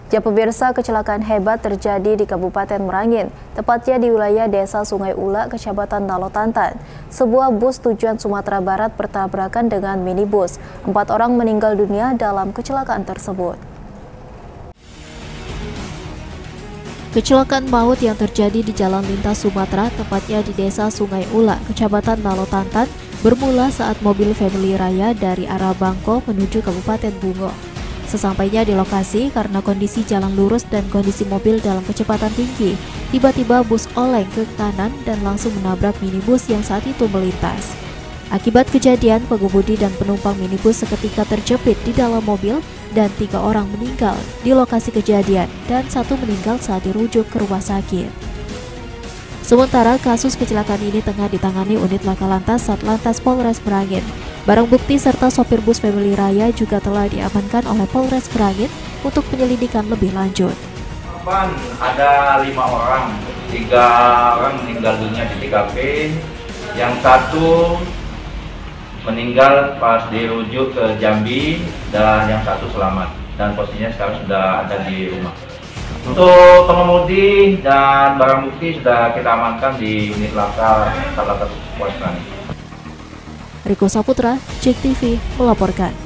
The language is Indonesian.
Ya pemirsa, kecelakaan hebat terjadi di Kabupaten Merangin, tepatnya di wilayah Desa Sungai Ula, Kecamatan Nalotantan. Sebuah bus tujuan Sumatera Barat bertabrakan dengan minibus. 4 orang meninggal dunia dalam kecelakaan tersebut. Kecelakaan maut yang terjadi di Jalan Lintas Sumatera, tepatnya di Desa Sungai Ula, Kecamatan Nalotantan, bermula saat mobil Family Raya dari arah Bangko menuju Kabupaten Bungo. Sesampainya di lokasi, karena kondisi jalan lurus dan kondisi mobil dalam kecepatan tinggi, tiba-tiba bus oleng ke kanan dan langsung menabrak minibus yang saat itu melintas. Akibat kejadian, pengemudi dan penumpang minibus seketika terjepit di dalam mobil dan 3 orang meninggal di lokasi kejadian dan 1 meninggal saat dirujuk ke rumah sakit. Sementara kasus kecelakaan ini tengah ditangani unit laka lantas Satlantas Polres Merangin. Barang bukti serta sopir bus Family Raya juga telah diamankan oleh Polres Merangin untuk penyelidikan lebih lanjut. Korban ada 5 orang, 3 orang meninggal dunia di TKP, yang 1 meninggal pas dirujuk ke Jambi dan yang 1 selamat. Dan posisinya sekarang sudah ada di rumah. Untuk pengemudi dan barang bukti sudah kita amankan di unit laka Satlantas Polres Merangin. Riko Saputra, JEK TV melaporkan.